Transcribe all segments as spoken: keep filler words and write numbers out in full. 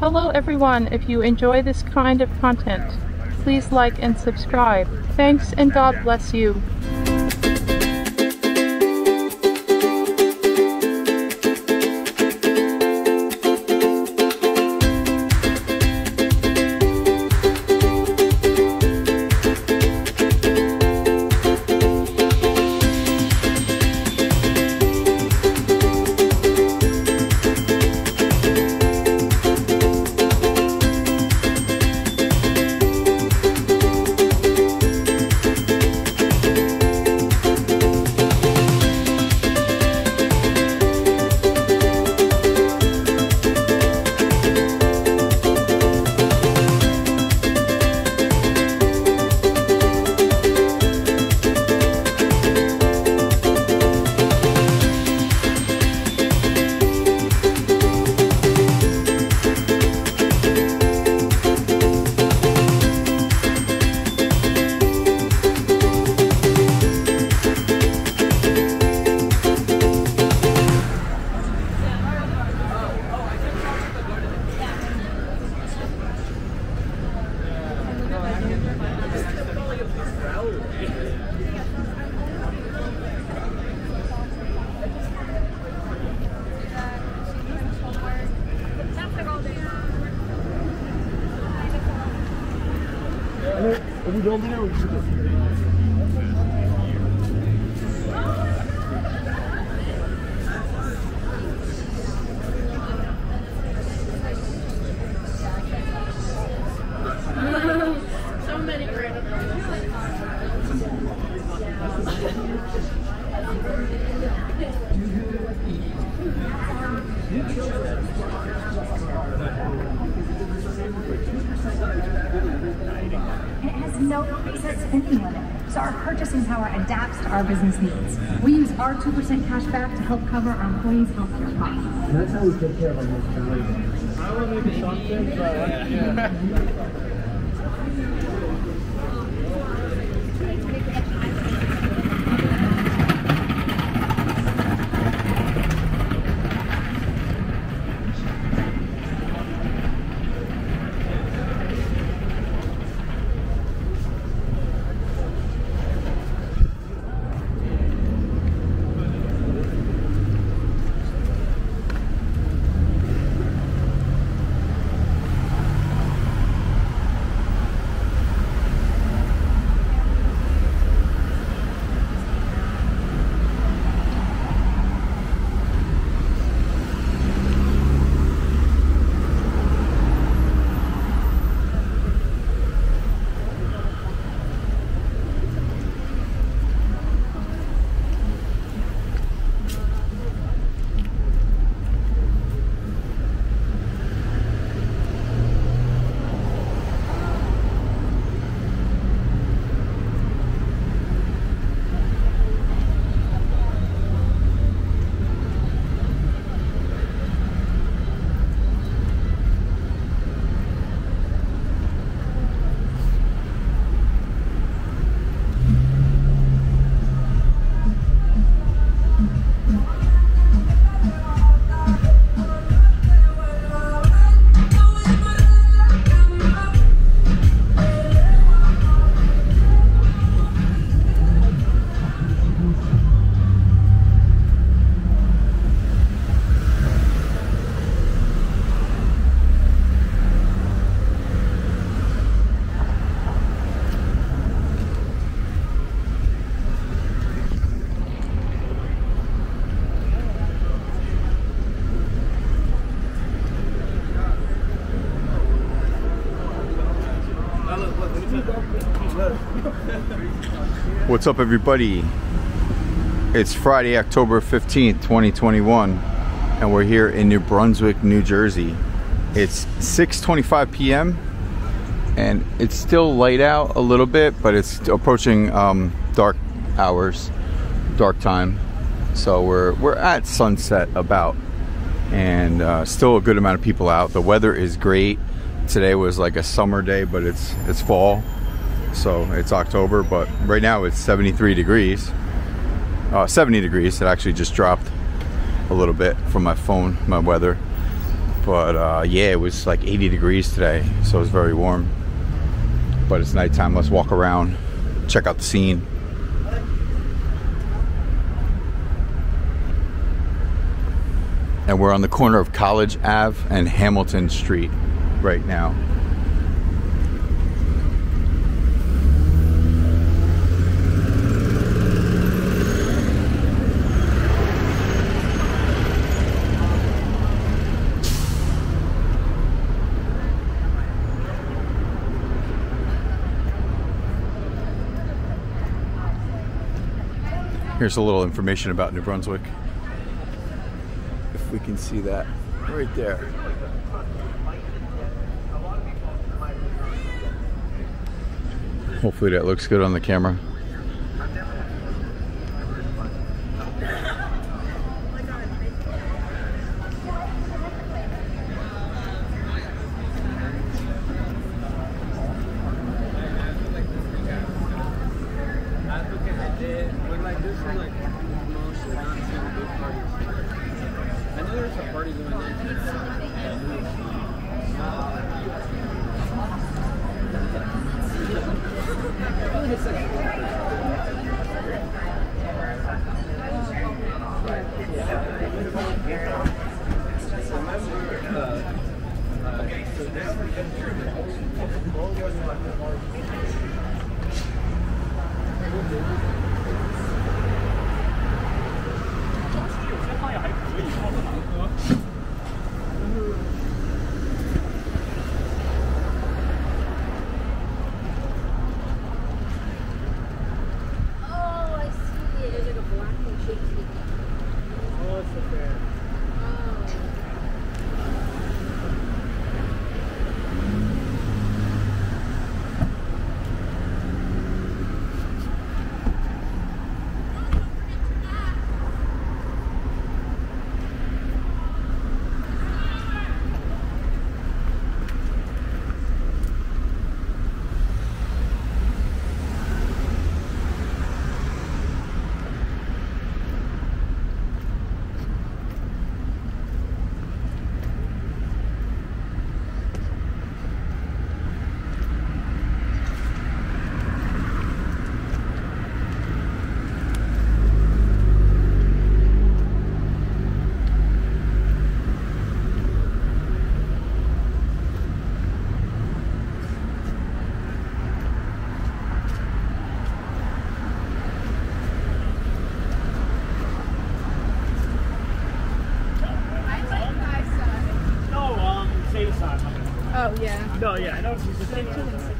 Hello everyone, if you enjoy this kind of content, please like and subscribe. Thanks and God bless you. Are we building it or is it? So many random It has no preset spending limit, so our purchasing power adapts to our business needs. We use our two percent cash back to help cover our employees' healthcare costs. That's how we take care of our most valuable. I will make something, but yeah. What's up, everybody? It's Friday, October fifteenth, twenty twenty-one, and we're here in New Brunswick, New Jersey. It's six twenty-five p m and it's still light out a little bit, but it's approaching um, dark hours, dark time. So we're we're at sunset about, and uh, still a good amount of people out. The weather is great. Today was like a summer day, but it's it's fall. So it's October, but right now it's seventy-three degrees, uh, seventy degrees. It actually just dropped a little bit from my phone, my weather. But uh, yeah, it was like eighty degrees today, so it was very warm. But it's nighttime. Let's walk around, check out the scene. And we're on the corner of College Ave and Hamilton Street right now. Here's a little information about New Brunswick. If we can see that right there. Hopefully that looks good on the camera. Oh, yeah. No, yeah, I know she's the same.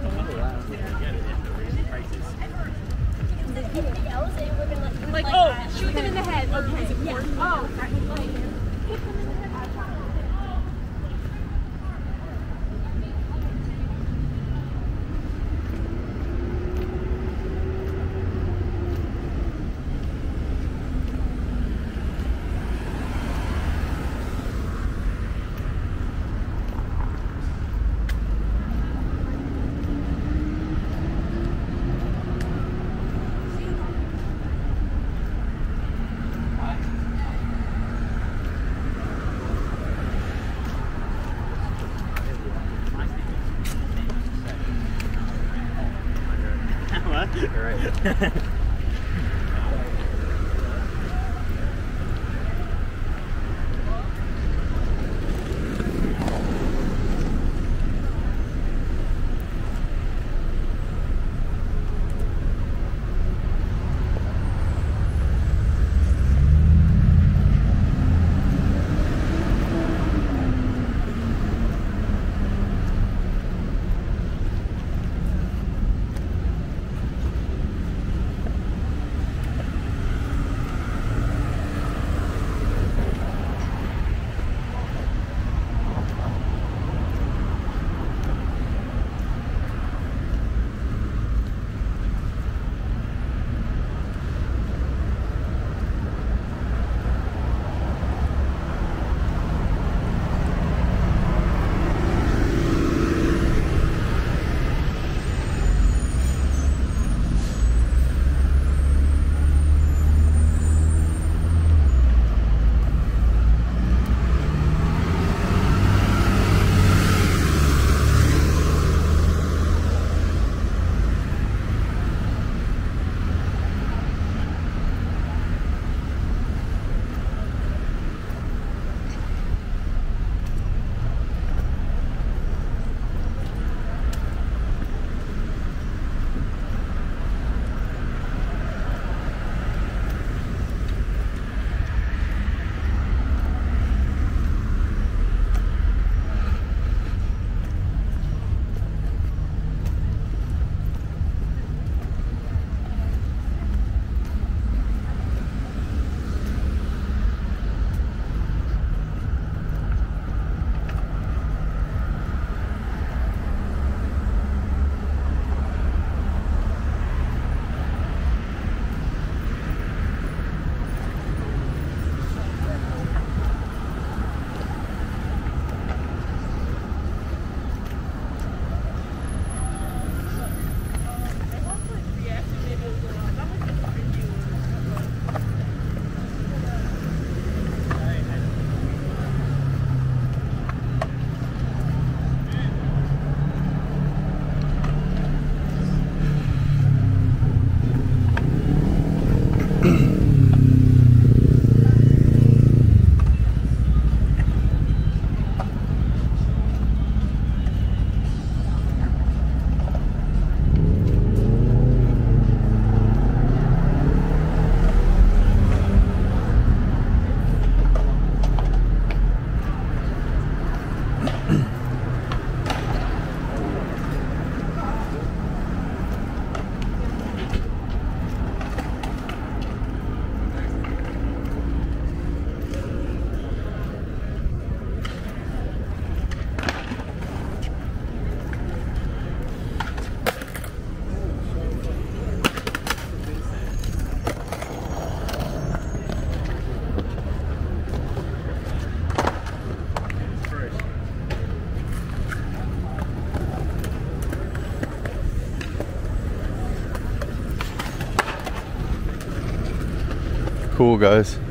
Like, oh, shoot them in the head. Okay. Yeah. Oh, I was like, hit them in the head. Right. cool, guys.